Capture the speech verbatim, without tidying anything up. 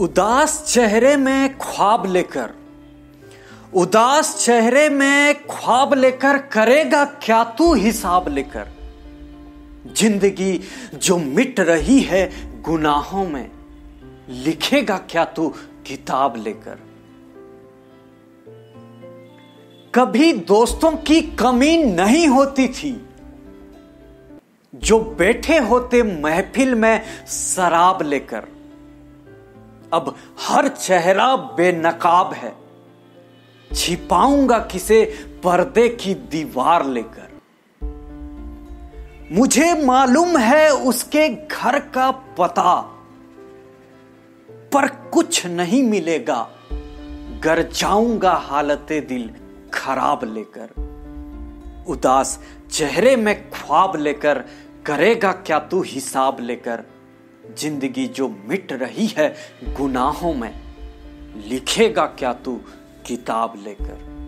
उदास चेहरे में ख्वाब लेकर उदास चेहरे में ख्वाब लेकर करेगा क्या तू हिसाब लेकर। जिंदगी जो मिट रही है गुनाहों में, लिखेगा क्या तू किताब लेकर। कभी दोस्तों की कमी नहीं होती थी, जो बैठे होते महफिल में शराब लेकर। अब हर चेहरा बेनकाब है, छिपाऊंगा किसे पर्दे की दीवार लेकर। मुझे मालूम है उसके घर का पता, पर कुछ नहीं मिलेगा, गर जाऊंगा हालते दिल खराब लेकर। उदास चेहरे में ख्वाब लेकर करेगा क्या तू हिसाब लेकर। जिंदगी जो मिट रही है गुनाहों में, लिखेगा क्या तू किताब लेकर।